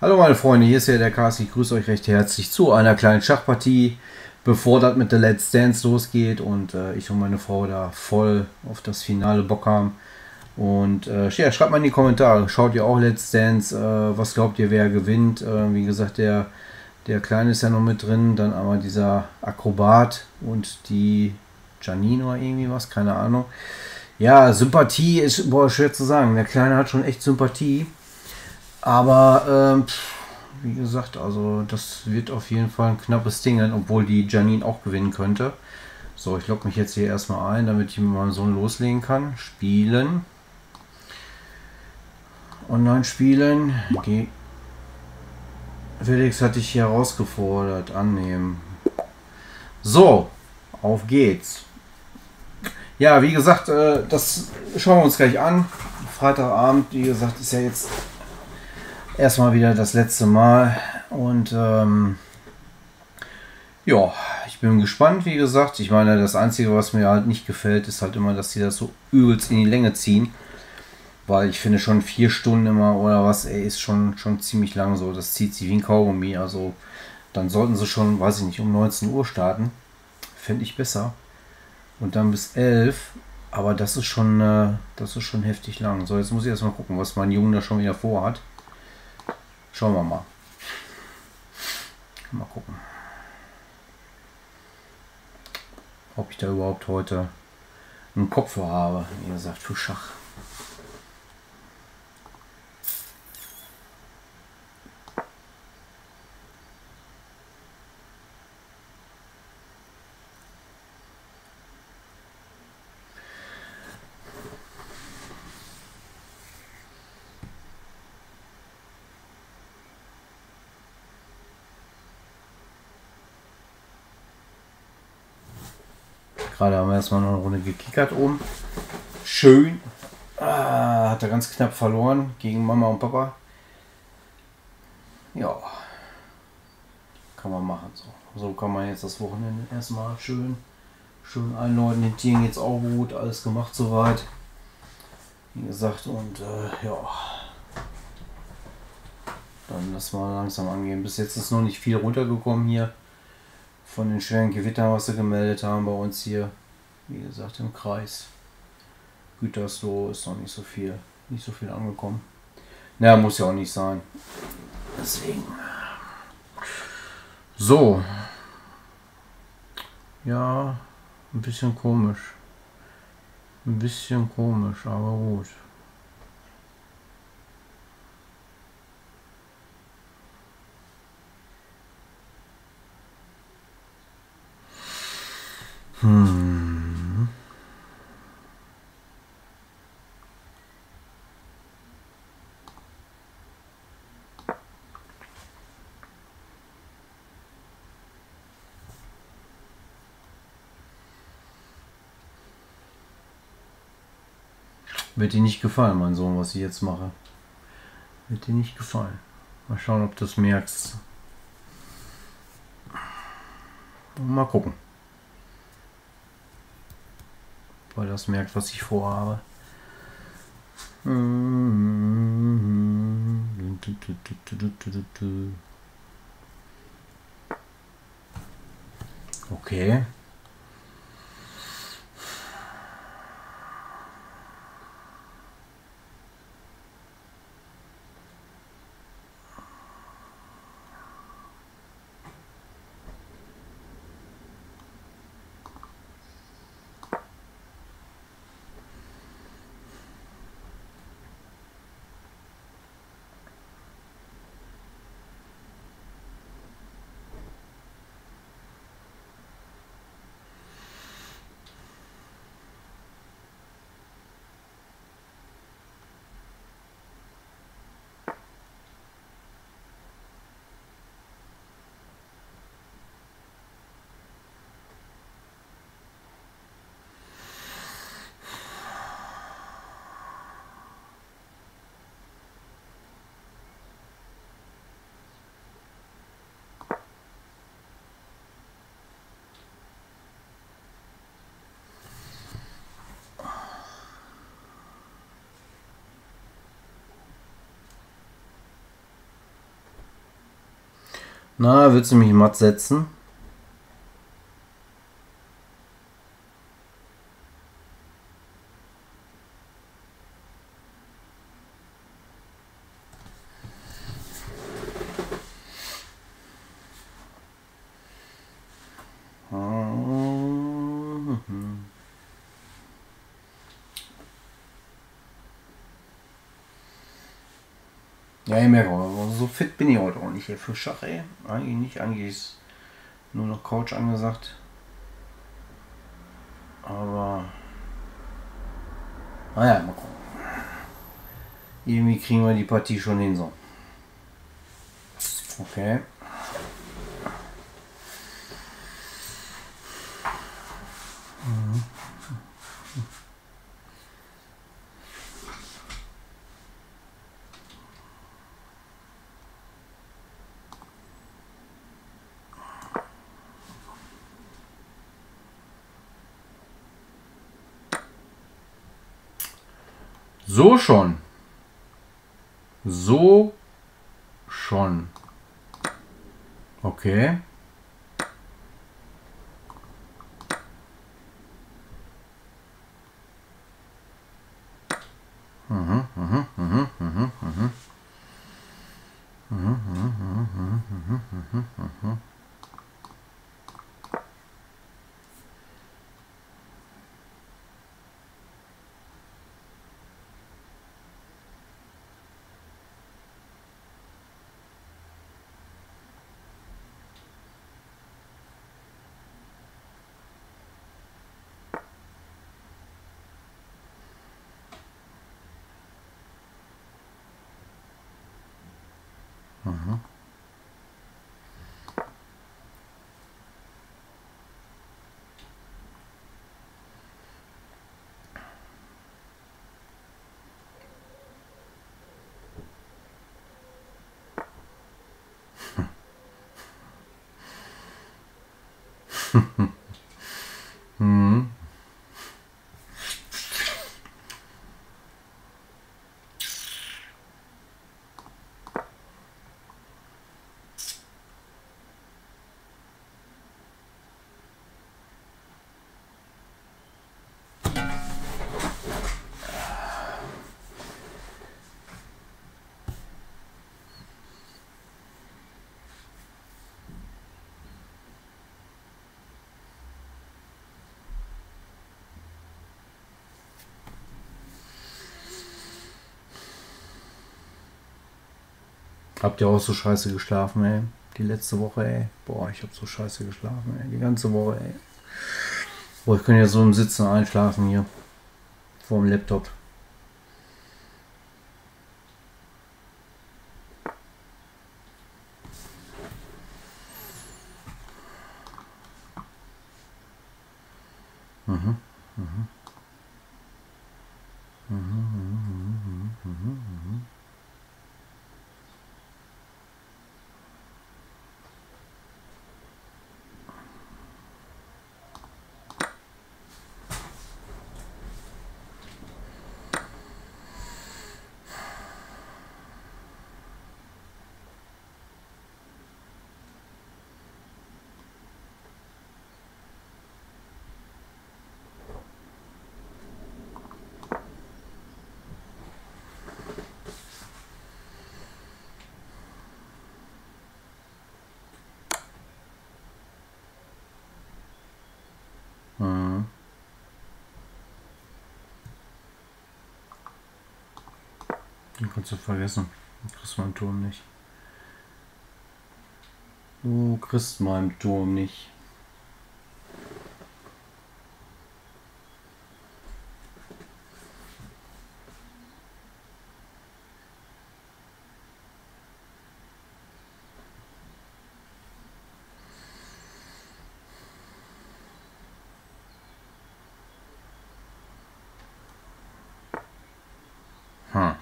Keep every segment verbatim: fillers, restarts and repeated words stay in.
Hallo meine Freunde, hier ist ja der Carsten. Ich grüße euch recht herzlich zu einer kleinen Schachpartie, bevor das mit der Let's Dance losgeht und äh, ich und meine Frau da voll auf das Finale Bock haben. Und äh, ja, schreibt mal in die Kommentare, schaut ihr auch Let's Dance, äh, was glaubt ihr, wer gewinnt? Äh, wie gesagt, der, der Kleine ist ja noch mit drin, dann aber dieser Akrobat und die Janine oder irgendwie was, keine Ahnung. Ja, Sympathie ist boah, schwer zu sagen. Der Kleine hat schon echt Sympathie. Aber ähm, wie gesagt, also das wird auf jeden Fall ein knappes Ding, obwohl die Janine auch gewinnen könnte. So, ich logge mich jetzt hier erstmal ein, damit ich mit meinem Sohn loslegen kann. Spielen. Online spielen. Ge Felix hatte ich hier herausgefordert. Annehmen. So, auf geht's. Ja, wie gesagt, äh, das schauen wir uns gleich an. Freitagabend, wie gesagt, ist ja jetzt erstmal wieder das letzte Mal. Und ähm, ja, ich bin gespannt, wie gesagt. Ich meine, das Einzige, was mir halt nicht gefällt, ist halt immer, dass sie das so übelst in die Länge ziehen. Weil ich finde schon vier Stunden immer oder was, ey, ist schon, schon ziemlich lang so. Das zieht sie wie ein Kaugummi. Also dann sollten sie schon, weiß ich nicht, um neunzehn Uhr starten. Fände ich besser. Und dann bis elf. Aber das ist schon, äh, das ist schon heftig lang. So, jetzt muss ich erstmal gucken, was mein Junge da schon wieder vorhat. Schauen wir mal. Mal gucken. Ob ich da überhaupt heute einen Kopf für habe, wie gesagt, für Schach. Gerade haben wir erstmal noch eine Runde gekickert oben. Schön. Ah, hat er ganz knapp verloren gegen Mama und Papa. Ja. Kann man machen. So, so kann man jetzt das Wochenende erstmal schön, schön einläuten. Den Tieren geht's auch gut. Alles gemacht soweit. Wie gesagt, und äh, ja. Dann lassen wir langsam angehen. Bis jetzt ist noch nicht viel runtergekommen hier. Von den schweren Gewittern, was sie gemeldet haben bei uns hier, wie gesagt, im Kreis Gütersloh ist noch nicht so viel, nicht so viel angekommen. Naja, muss ja auch nicht sein. Deswegen. So. Ja, ein bisschen komisch. Ein bisschen komisch, aber gut. Hm. Wird dir nicht gefallen, mein Sohn, was ich jetzt mache. Wird dir nicht gefallen. Mal schauen, ob du es merkst. Mal gucken. Weil das merkt, was ich vorhabe. Okay. Na, willst du mich matt setzen? Ja, ich merke auch, so fit bin ich heute auch nicht hier für Schach, ey. Eigentlich nicht, eigentlich ist nur noch Coach angesagt. Aber, naja, mal gucken. Irgendwie kriegen wir die Partie schon hin, so. Okay. Mhm. So schon. So schon. Okay. Mhm, mhm, mhm, mhm, mhm. Mhm, mhm, mhm, mhm, mhm, mhm. Mhm. Mhm. Habt ihr auch so scheiße geschlafen, ey? Die letzte Woche, ey. Boah, ich hab so scheiße geschlafen, ey. Die ganze Woche, ey. Boah, ich könnte ja so im Sitzen einschlafen hier. Vor dem Laptop. Mhm. Mhm. Mhm. Mhm. Mhm. Mhm. Mhm. Den kannst du vergessen. Du kriegst meinen Turm nicht. Du kriegst meinen Turm nicht. Hm.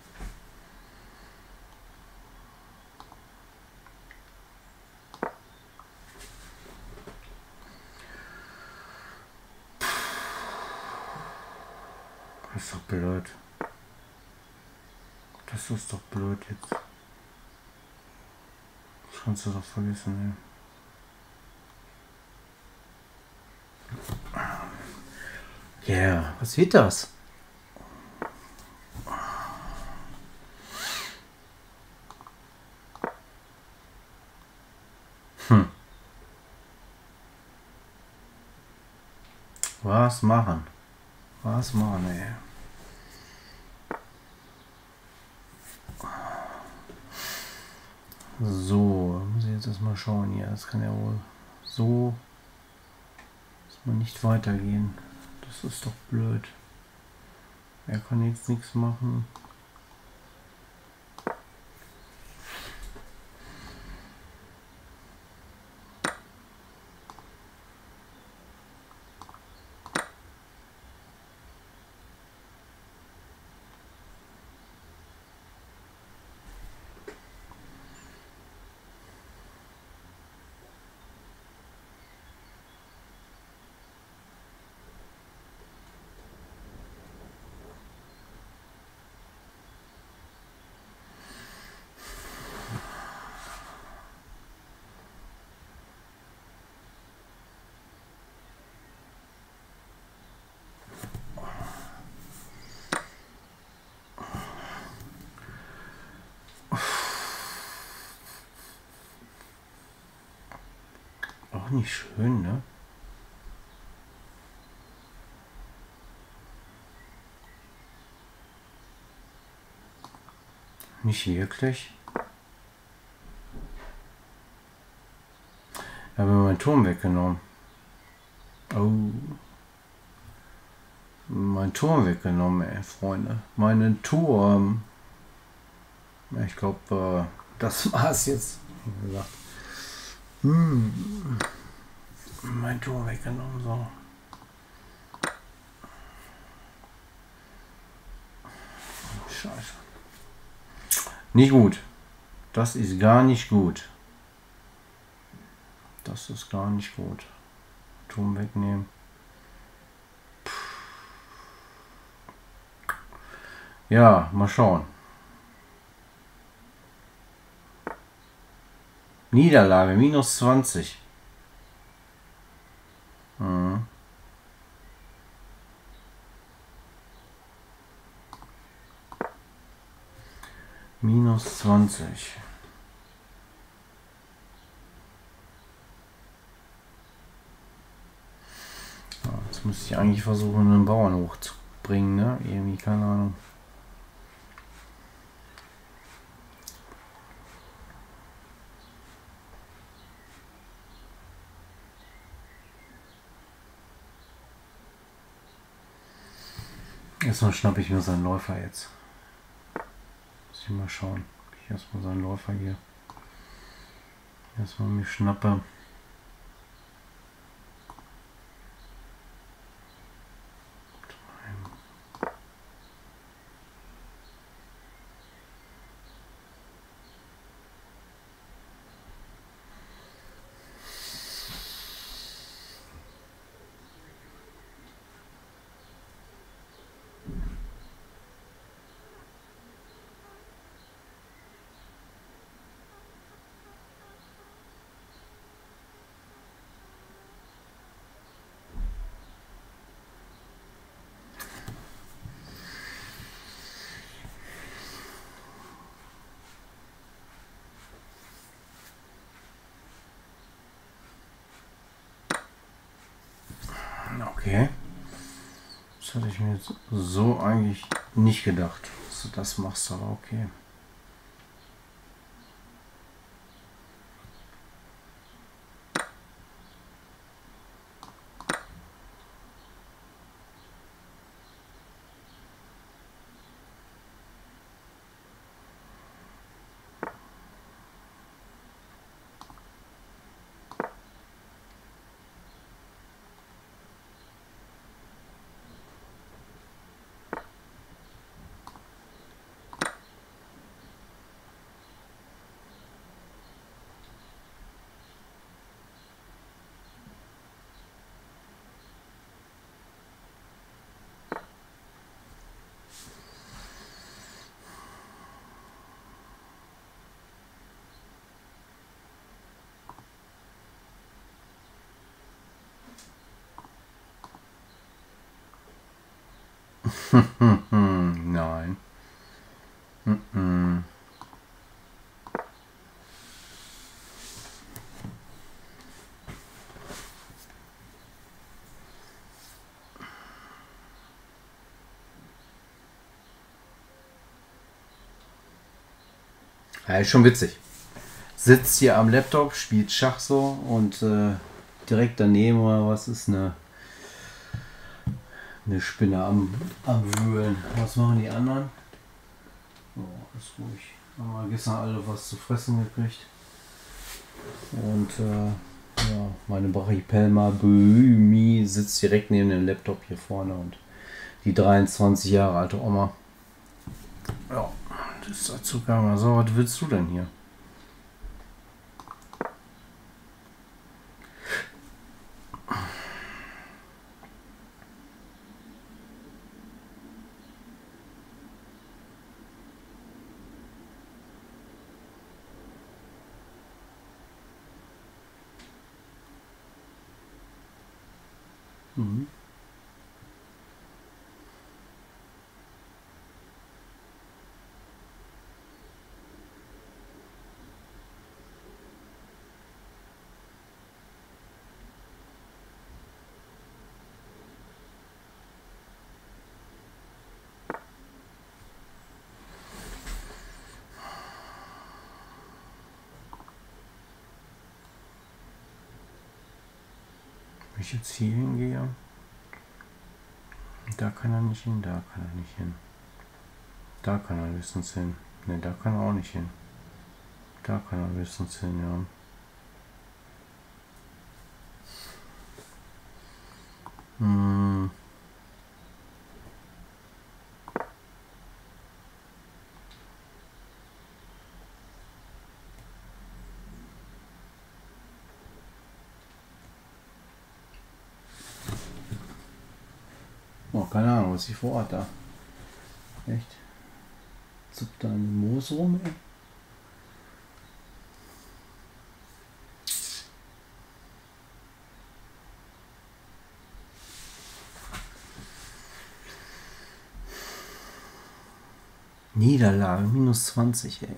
Das ist doch blöd. Das ist doch blöd jetzt. kannst du doch vergessen. Ja, yeah. Was wird das? Hm. Was machen? Was machen, ey? So, muss ich jetzt erstmal schauen hier. Das kann ja wohl so erstmal nicht weitergehen. Das ist doch blöd. Er kann jetzt nichts machen. Auch nicht schön, ne? Nicht wirklich. Ich habe meinen Turm weggenommen. Oh. Mein Turm weggenommen, ey, Freunde. Meinen Turm. Ja, ich glaube, äh, das war's jetzt. Wie gesagt. Hm. Mein Turm weggenommen, so. Scheiße. Nicht gut. Das ist gar nicht gut. Das ist gar nicht gut. Turm wegnehmen. Ja, mal schauen. Niederlage, minus zwanzig. Mhm. Minus zwanzig. Ja, jetzt müsste ich eigentlich versuchen, einen Bauern hochzubringen, ne? Irgendwie, keine Ahnung. Erstmal schnappe ich mir seinen Läufer jetzt. Muss ich mal schauen. Ich erstmal seinen Läufer hier. Erstmal mir schnappe. Okay. Das hatte ich mir jetzt so eigentlich nicht gedacht, dass du das machst, aber okay. Hm, hm, nein. Hm, hm. Ja, ist schon witzig. Sitzt hier am Laptop, spielt Schach so und äh, direkt daneben oder was ist eine, eine Spinne am, am Wühlen. Was machen die anderen? Oh, ist ruhig. Haben wir gestern alle was zu fressen gekriegt. Und äh, ja, meine Brachypelma Böhmi sitzt direkt neben dem Laptop hier vorne und die dreiundzwanzig Jahre alte Oma. Ja, das ist dazu gar mal so. Was willst du denn hier? Mhm. Wenn ich jetzt hier hingehe, da kann er nicht hin, da kann er nicht hin. Da kann er höchstens hin. Ne, da kann er auch nicht hin. Da kann er höchstens hin, ja. Hm. Oh, keine Ahnung, was ich vor Ort da. Echt? Zuppt da ein Moos rum, ey? Niederlage, minus zwanzig, ey.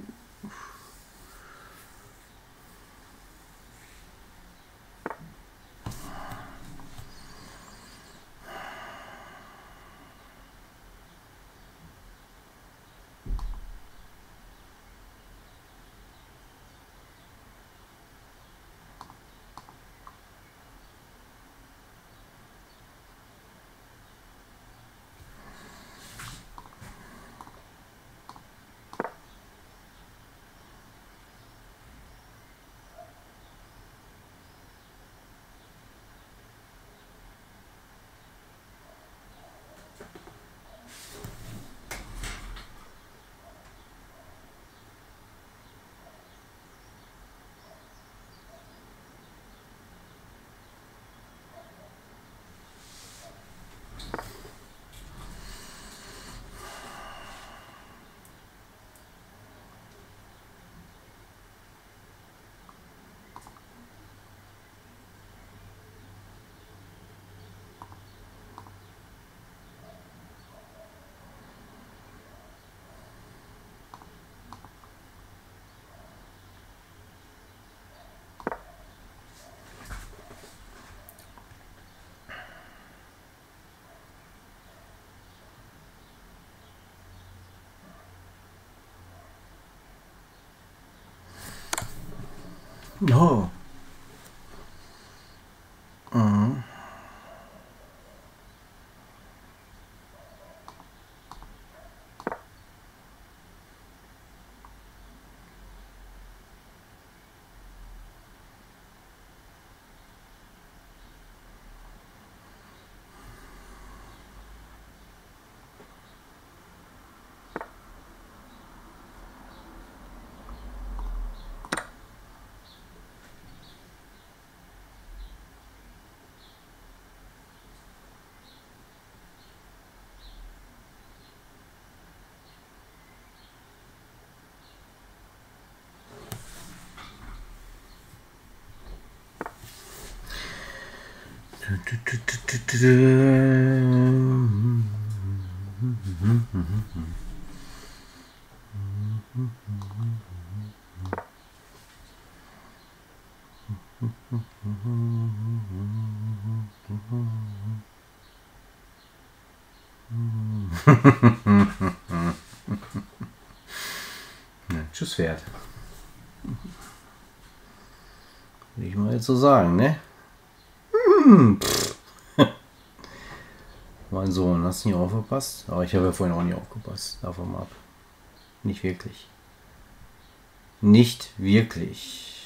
Oh. Mhm. Ja, tschüss, Pferd. Will ich mal jetzt so sagen, ne? Hm, mein Sohn, hast du nicht aufgepasst? Aber ich habe ja vorhin auch nicht aufgepasst. Davon mal ab. Nicht wirklich. Nicht wirklich.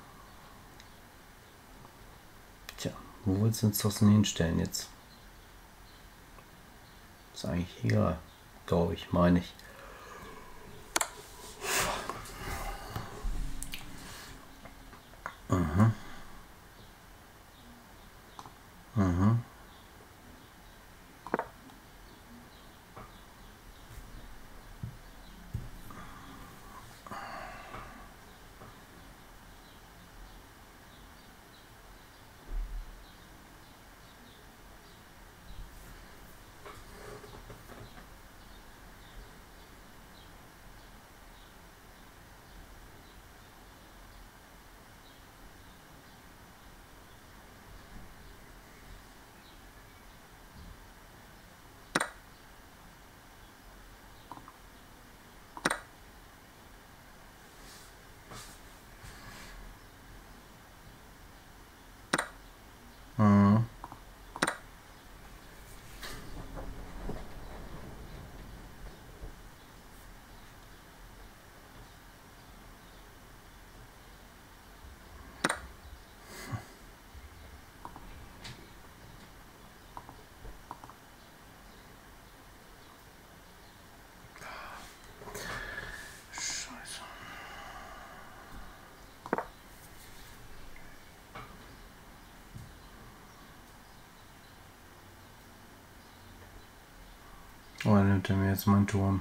Tja, wo willst du uns das denn hinstellen jetzt? Ist eigentlich egal. Glaube ich, meine ich. Aha. Aha. Mhm. Scheiße. Oh, er nimmt er mir jetzt meinen Turm.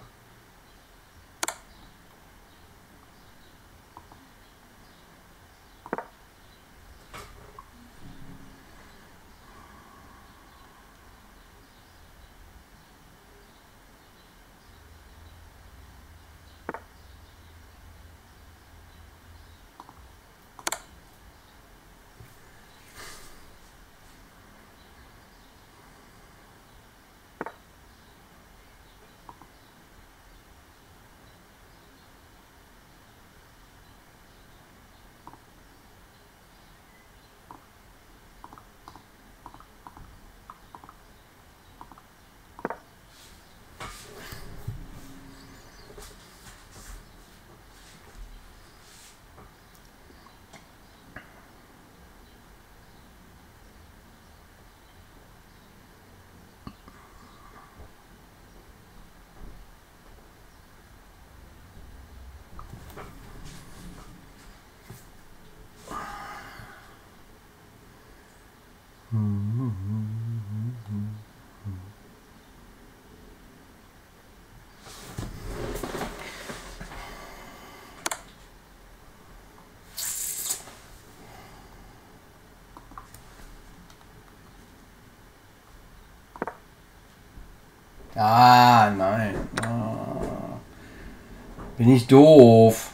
Ah, nein. Ah. Bin ich doof.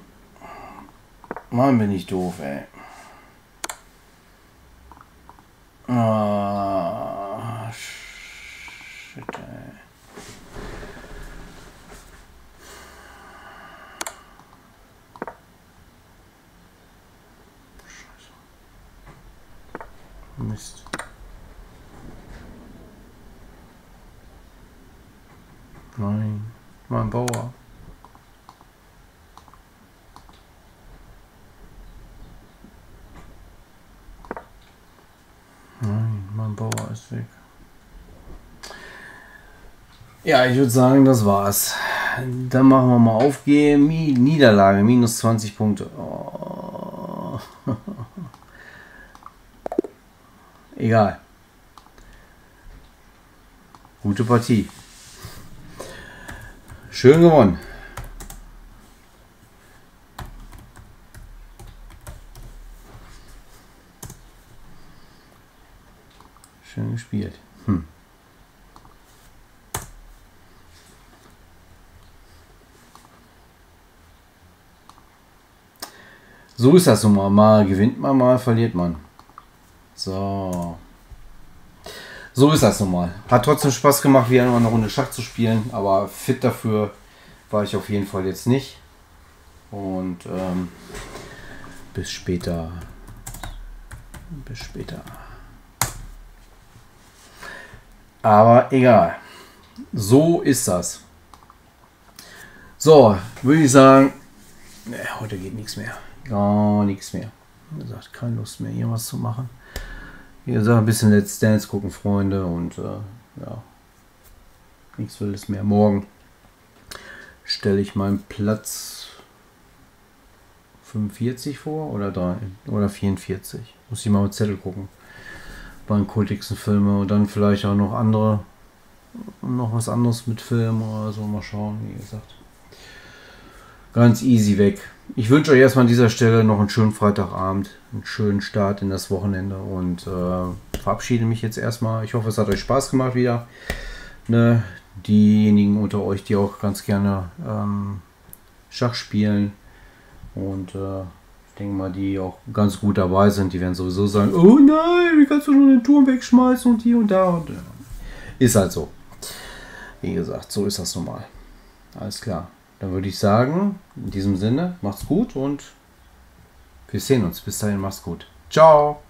Mann, bin ich doof, ey. Ah, shit, ey. Scheiße. Mist. Nein, mein Bauer. Nein, mein Bauer ist weg. Ja, ich würde sagen, das war's. Dann machen wir mal auf. Niederlage, minus zwanzig Punkte. Oh. Egal. Gute Partie. Schön gewonnen. Schön gespielt. Hm. So ist das nun mal. Mal gewinnt man, mal verliert man. So. So ist das nun mal. Hat trotzdem Spaß gemacht, wieder noch eine Runde Schach zu spielen, aber fit dafür war ich auf jeden Fall jetzt nicht. Und ähm, bis später. Bis später. Aber egal. So ist das. So, würde ich sagen, ne, heute geht nichts mehr. Gar nichts mehr. Wie gesagt, keine Lust mehr, hier was zu machen. Wie gesagt, ein bisschen Let's Dance gucken, Freunde. Und äh, ja, nichts Wildes mehr. Morgen stelle ich meinen Platz fünfundvierzig vor oder drei oder vierundvierzig. Muss ich mal mit Zettel gucken. Bei den kultigsten Filme und dann vielleicht auch noch andere, noch was anderes mit Filmen oder so. Mal schauen, wie gesagt. Ganz easy weg. Ich wünsche euch erstmal an dieser Stelle noch einen schönen Freitagabend, einen schönen Start in das Wochenende und äh, verabschiede mich jetzt erstmal. Ich hoffe, es hat euch Spaß gemacht wieder. Ne? Diejenigen unter euch, die auch ganz gerne ähm, Schach spielen und äh, ich denke mal, die auch ganz gut dabei sind, die werden sowieso sagen, oh nein, wie kannst du nur den Turm wegschmeißen und hier und da und ja. Ist halt so. Wie gesagt, so ist das normal. Alles klar. Dann würde ich sagen, in diesem Sinne, macht's gut und wir sehen uns. Bis dahin, macht's gut. Ciao.